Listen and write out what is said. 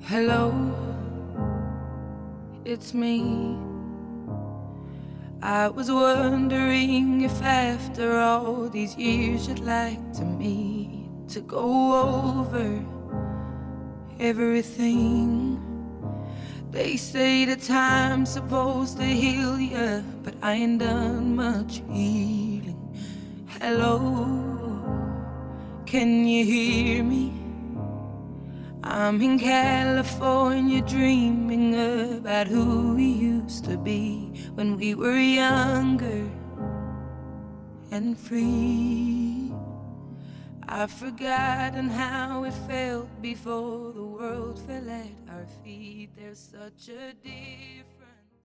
Hello, it's me. I was wondering if after all these years you'd like to meet to go over everything. They say the time's supposed to heal ya, but I ain't done much healing. Hello, can you hear me? I'm in California dreaming about who we used to be when we were younger and free. I've forgotten how it felt before the world fell at our feet. There's such a difference.